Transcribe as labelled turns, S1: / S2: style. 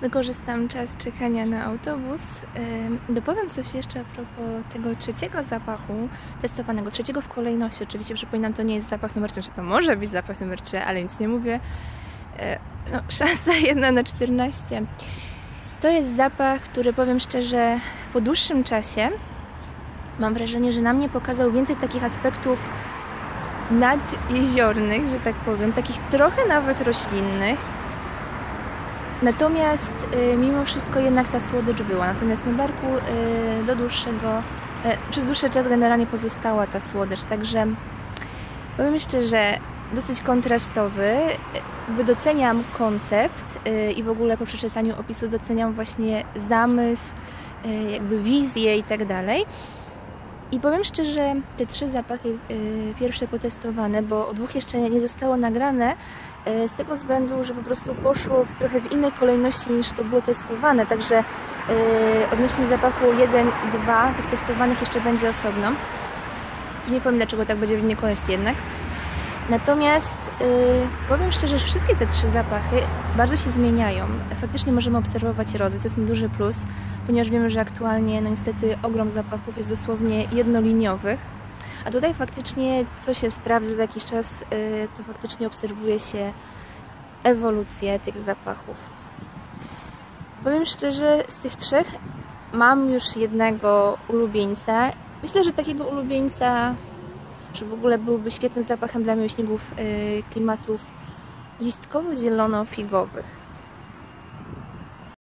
S1: Wykorzystam czas czekania na autobus. Dopowiem coś jeszcze a propos tego trzeciego zapachu testowanego, trzeciego w kolejności. Oczywiście przypominam, to nie jest zapach numer 3, to może być zapach numer 3, ale nic nie mówię. Szansa 1 na 14. To jest zapach, który powiem szczerze, po dłuższym czasie mam wrażenie, że na mnie pokazał więcej takich aspektów nadjeziornych, że tak powiem, takich trochę nawet roślinnych. Natomiast mimo wszystko jednak ta słodycz była. Natomiast na darku przez dłuższy czas generalnie pozostała ta słodycz. Także powiem szczerze, dosyć kontrastowy. Doceniam koncept i w ogóle po przeczytaniu opisu doceniam właśnie zamysł, jakby wizję i tak dalej. I powiem szczerze, te 3 zapachy pierwsze potestowane, bo o 2 jeszcze nie zostało nagrane, z tego względu, że po prostu poszło trochę w innej kolejności niż to było testowane, także odnośnie zapachu 1 i 2 tych testowanych jeszcze będzie osobno. Nie powiem, dlaczego tak będzie w innej kolejności jednak. Natomiast powiem szczerze, że wszystkie te 3 zapachy bardzo się zmieniają. Faktycznie możemy obserwować rozwój, to jest duży plus, ponieważ wiemy, że aktualnie no niestety ogrom zapachów jest dosłownie jednoliniowych. A tutaj faktycznie, co się sprawdza za jakiś czas, to faktycznie obserwuje się ewolucję tych zapachów. Powiem szczerze, z tych 3 mam już jednego ulubieńca. Myślę, że takiego ulubieńca, że w ogóle byłby świetnym zapachem dla miłośników klimatów listkowo-zielono-figowych.